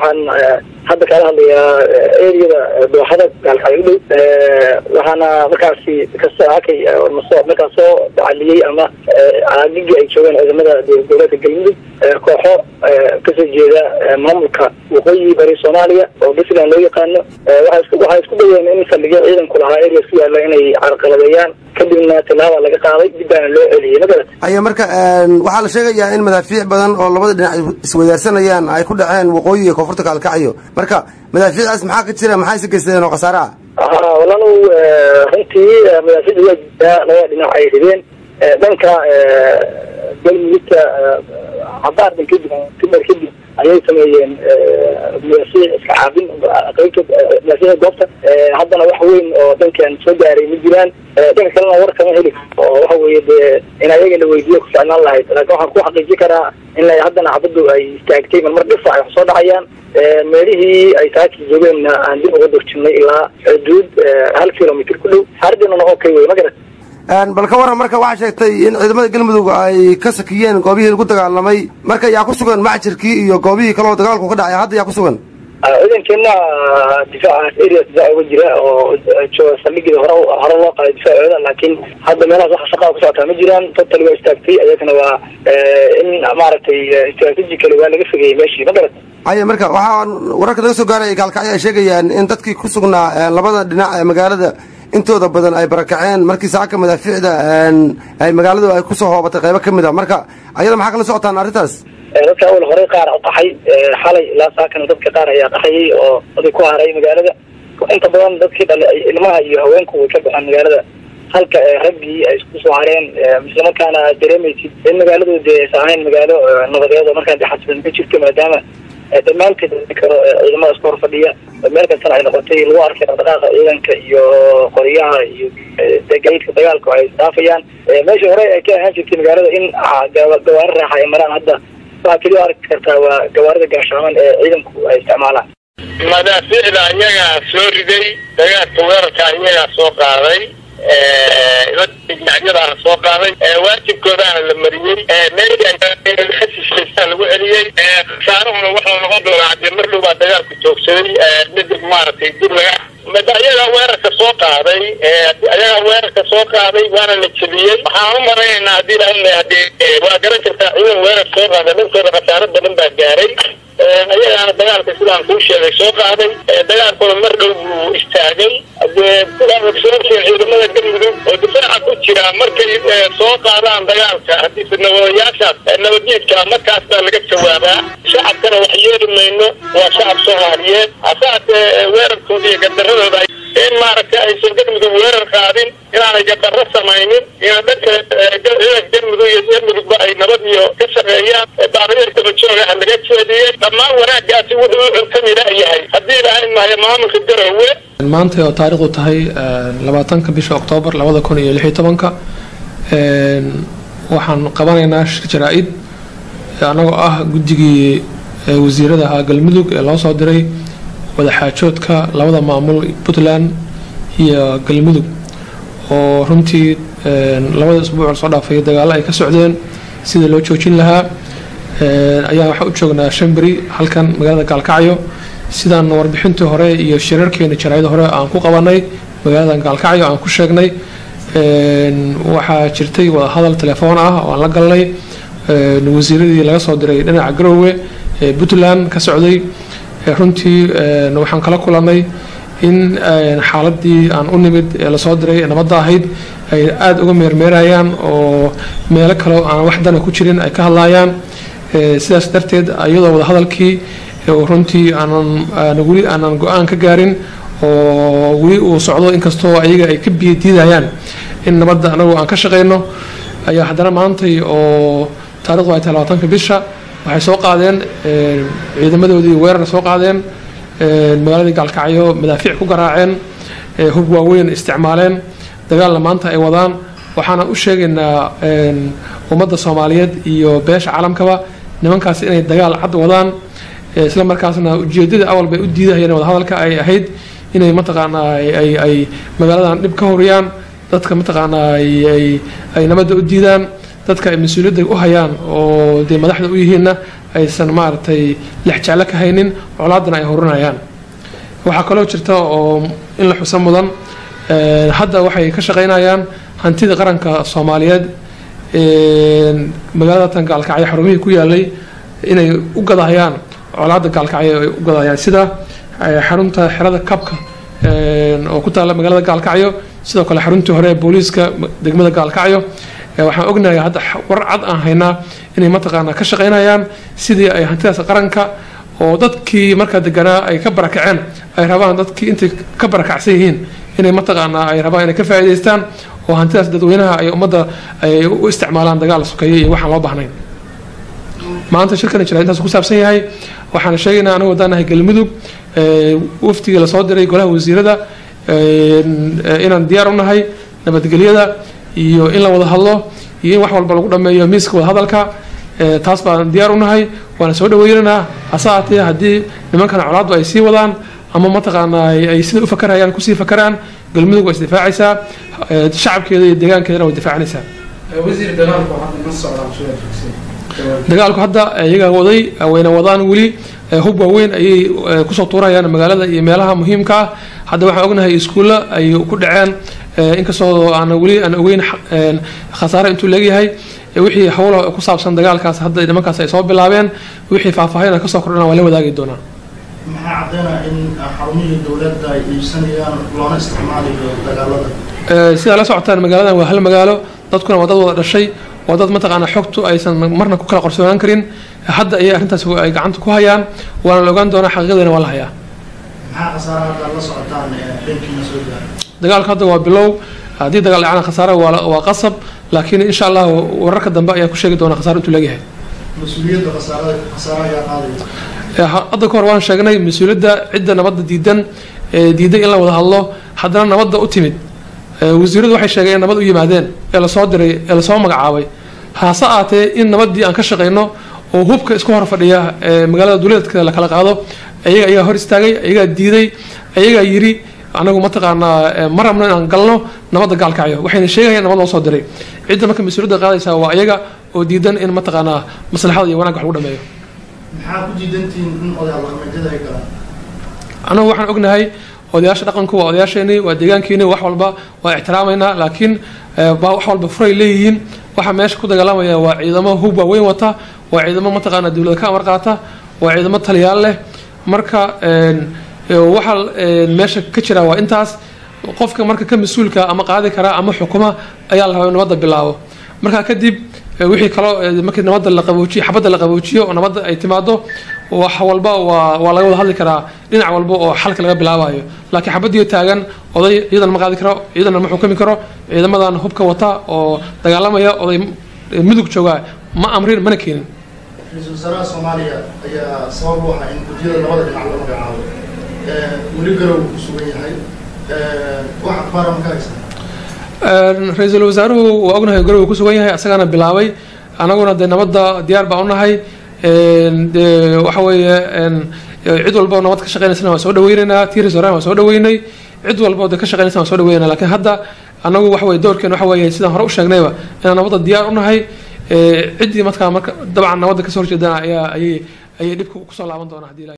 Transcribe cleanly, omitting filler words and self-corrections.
waxaan hadda kala hadlayaa eriyada dooxada gaalkacyo waxaana markaasi kasoo arkay markaas soo dacaliyey ama caagigii ay joogeen ciidamada dowladda galmudug kooxo kasoo jeeda maamulka waqooyi bari Soomaaliya oo Puntland loo yaqaano waxay isku dayeen in saldhigyo ciidanku lahaa areas ku yaala inay carqaladeeyaan kadibna talaaba laga qaaday dibana loo celiyay magalad ayaa marka waxa la sheegayaa in madaafiic badan oo labada dhinac iswadaarsanayaan ay ku dhaceen waqooyi iyo koonfurta Gaalkacyo marka madaafiicaas maxaa ka jira maxay si geysteen oo khasaare walalo runtii madaafiicda labada dhinac ay rideen dhanka galmudugta cabaardan kadib ayay sameeyeen madaafiic iska caabin qaybta madaafiic goobta haddana wax weyn oo dhankan soo gaaray ma jiraan dhanka kalena war kama heli oo waxa weeye in ayaga la weydiiyo ku ficnaan lahayd laakiin waxaan ku xaqiijin karaa in haddana cabadu ay istaagtay mar dhif ay soo dhacayaan meelihii ay taaki joogeen aan dib uga durjinay ilaa xuduud 1 kilomitir ku dhow xaradina okay way magarat bal ka waran marka waxa sheegtay in ciidamada galmudug ay ka sakiyeen goobihii lagu dagaalamay marka yaa ku sugan macjirkii iyo goobihii kale oo dagaalku ka dhacay hadda yaa ku sugan ciidankeena difaaca area difaaca uga jira oo jooga saldhigii hore loo qaaday difaacooda laakiin hadda meelahaas waxa shaqada ku socota ma jiraan totally waa istaagtay ayagana waa in maaragtay strategically waa laga fogeyay meeshii ma garat aya marka waxaan wararka laga soo gaaray Gaalkacyo ay sheegayaan in dadkii ku sugnaa labada dhinac ee magaalada intooda badan ay barakaceen markii saaka madaafiicda ay magaaladu ay ku soo hoobatay qaybo kamid ah marka ayada maxaa kala socotaan arintaas dadka awal hore qaar u qaxay xalay ilaa saakana dadka qaar ayaa qaxayay oo ay ku haray magaalada inta badan dadkii dhalay ilmaha iyo haweenku way ka baxeen magaalada halka raggii ay isku soo hareen isla markaana dareemaysid in magaaladu saahayn magaalo nabadeed oo markaan xasilan ka jirto maadaama dhammaanteed karo ciidamada isku horfadhiya meel kastana ay noqotay lagu arkay dhaqdhaqaaqa ciidanka iyo qoryaha iyo gaadiidka dagaalku ay dhaafayaan meesha hore ay ka ahaan jirtay magaalada in gawaari raaxa ay maraan hadda waxaa keliya arki kartaa waa gawaarida gaashaaman ee ciidanku ay isticmaalaan madaafiicda iyagaa soo riday dagaalka weerarka iyagaa soo qaaday dhinacyadaana soo qaaday waajibkoodaana la mariyey meelkhasishaystaa lagu celiyey khasaarahuna waxuu noqon doonaa hadee mar dhow baa dagaalku joogsaday midib maaragtay dib laga ayagaa weerarka soo qaaday waana la jebiyey waxaan u maraynaynaa hadii hadee waa garan kartaa ciidan weerar soo qaaday dhankooda khasaaro badan baa gaaray ayagaana dagaalka sidaan kuu sheegay soo qaaday dagaalkuna mar dhow buu istaagay ciidamada galmudug oo difaaca ku jira markay soo qaadaan dagaalka hadii nabadayaashaas nabadgeedka markaas baa laga jawaabaa shacabkana wax yeeli mayno waa shacab Soomaaliyeed asaatee weerarkooda iyo gardaradooda in maaragtay aysan galmudug weerar qaadin inaanay gardarro samaynin ina dadka galmudug iyo galmudugba ay nabad iyo ka shaqeeyaan baaqyada joogaha laga jeediyey dhammaan wanaagaasi wuxuu u xurkamila yahay haddii ilaahay maayo maamulka garowe maanta oo taariikhdu tahay 20 bisha Oktoobar 2016 waxaan qabanaynaa shir jaraa'id anagoo ah guddigii wasiirada galmudug ee loo soo diray wadaxaajoodka labada maamul Puntland iyo galmudug oo runtii labada isbuuc soo dhaafay dagaal ay ka socdeen sida loo joojin lahaa ayaa waxa u joognaa Shambri halkan magaalada Gaalkacyo sidaan warbixintii hore iyo shirarkeena jaraa'id hore aan ku qabanay magaalada Gaalkacyo aan ku sheegnay waxa jirtay wada hadal telefoon ah oo aan la galnay wasiiradii laga soo diray dhinaca Garowe ee Puntland ka socday runtii waxaan kala kulanay in xaaladii aan u nimid ee la soo diray nabadda ahayd ay aad uga meermeerayaan oo meelo kale aan wax dana ku jirin ay ka hadlayaan sidaas darteed ayadoo wada hadalkii runtii aanan go'aan ka gaarin oo weli uu socdo inkastoo ayaga ay ka biyadiidayaan in nabadda anagu aan ka shaqeyno ayaa haddana maantay oo taariikhdu ay tahay 20 bisha waxay soo qaadeen ciidamadoodii weerar soo qaadeen magaalada Gaalkacyo madaafiic ku garaaceen hub waaweyn isticmaaleen dagaal maanta ay wadaan waxaana u sheegaynaa ummadda Soomaaliyeed iyo beesha caalamkaba nimankaas inay dagaal cad wadaan isla markaasna ujeedada awal bay u diidayeen wada hadalka ay ahayd inay mataqaanaa ay magaaladan dib ka horiyaan dadka mataqaanaa ay nabadda u diidaan dadka ay mas'uuliyadda u hayaan oo madaxda u yihiinna aysan maaragtay lexjeclo ka haynin colaadana ay horinayaan. waxaa kaloo jirta oo in la xusan mudan hadda waxay ka shaqaynayaan hantida qaranka Soomaaliyeed magaalada tan Gaalkacyo xarumihii ku yaalay inay u gadahayaan colaadda Gaalkacyo ay u gadahayaan sida xarunta xerada kabka oo ku taala magaalada Gaalkacyo sidoo kale xaruntii hore ee booliiska degmada Gaalkacyo waxaan ognahay hadda war cad aan haynaa inay mataqaanaa ka shaqaynayaan sidii ay hantidaas qaranka oo dadkii marka deganaa ay ka barakaceen ay rabaan dadkii intay ka barakacsan yihiin inay mataqaanaa ay rabaan inay ka faa'iideystaan oo hantidaas dadweynaha ay ummadda ay u isticmaalaan dagaal sokeeye iyo waxaan loo baahnayn. maanta shirkan jira intaas ku saabsan yahay waxaan sheegaynaa anagu wadanahay Galmudug waftiga la soo diray golaha wasiirada inaan diyaar u nahay nabadgelyada iyo in la wada hadlo iyo in wax walba lagu dhameeyo miiska wada hadalka taas baan diyaar u nahay waana soo dhaweynaa asaatee haddii nimankan colaaddu ay sii wadaan ama mataqaanaa ay sida u fakarayaan kusii fakaraan Galmudug way isdifaacaysaa shacabkeeda iyo deegaankeedana way difaacanaysaa. wasiir dagaalku hadda ma socdaan dagaalku hadda iyaga waday wayna wadaan weli hub waaweyn ayay kusoo tuurayaan magaalada iyo meelaha muhiimka ah. hadda waxaan ognahay iskuulla ay ku dhaceen inkastoo aan weli aan ogeyn khasaare intuu leeyahay wixii hawlo ku saabsan dagaalkaas hadda nimankaas ay soo bilaabeen wixii faahfaahin ka soo kordhana waa la wadaagi doonaa. maxaa caddeynaa in xarumihii dowladda ay iibsanayaan loona isticmaalayo dagaalada sida la socotaan magaaladan waa hal magaalo dadkuna waa dad wada dhashay waa dad mataqaanaa xogtu aysan marna ku kala qorsoonaan karin hadda ayay arrintaas ay gacanta ku hayaan waana la ogaan doonaa xaqiiqadeena waa la hayaa. maxaa khasaare hadda la socotaan dhankiina soo gaaray dagaalka hadda waa bilow haddii dagaal dhacana khasaare waa qasab laakiin insha Allah wararka dambe ayaa ku sheegi doona khasaare intuu leeyahay. mas'uuliyadda khasaare ayaa qaadaya hadda ka hor waan sheegnay mas'uuliyadda cidda nabadda diiday in la wada hadlo haddana nabadda u timid wasiiradu waxay sheegeen nabad u yimaadeen ee la soo diray ee la soo magacaabay haase aatee in nabaddii aan ka shaqeyno oo hubka isku hor fadhiya magaalada duuleedka la kala qaado ayaga hor istaagay ayaga diiday ayaga yiri anagu mataqaanaa ma rabno inaan galno nabadda Gaalkacyo waxayna sheegayaan nabad loo soo diray cidda marka mas'uuliyadda qaadaysa waa ayaga oo diidan in mataqaanaa maslaxada iyo wanaagga wax lagu dhameeyo. maxaa ku diidantiin in odayaal dhaqameedyada ay galaan anagu waxaan ognahay odayaasha dhaqanku waa odayaasheeni waa deegaankeeni wax walba waa ixtiraamayna laakiin wax walba furay leeyihiin waxa meesha ku dagaalamaya waa ciidamo hub waaweyn wata waa ciidamo mataqaanaa dawladda ka amar qaata waa ciidamo taliyaal leh marka waxa meesha ka jira waa intaas qofka marka ka mas'uulka ama qaadi kara ama xukuma ayaa la rabaa nabadda bilaabo marka kadib wixii kale markii nabadda la qaboojiyo xabadda la qaboojiyo oo nabadda ay timaado wax walba waa laga wada hadli karaa dhinac walba oo xalka laga bilaabayo laakiin xabadii taagan oday ciidan ma qaadi karo ciidan ma xukumi karo ciidamadan hubka wata oo dagaalamaya oday mudug jooga ma amrin mana keenin. ra'iisul wasaaraha Soomaaliya ayaa sabab u ah in gudiyada labada dhinac la magacaabo weli garow ku sugan yahay wax akhbaar ma ka haysan ra'iisul wasaaruhu waa ognahay garow ku sugan yahay asagana bilaabay anaguna de nabadda diyaar baan u nahay waxa weeye cid walba nabad ka shaqeynaysa waa soo dhaweynaynaa tiiris horaan waa soo dhaweynay cid walba ka shaqeynaysa waa soo dhaweynaa laakiin hadda anagu waxa weeye doorkeena waxa weeye sidaan hore u sheegnayba inaan nabadda diyaar u nahay ciddii marka dabcan nabadda ka soo horjeedana ayay dhibka ku soo laaban doonaa haddii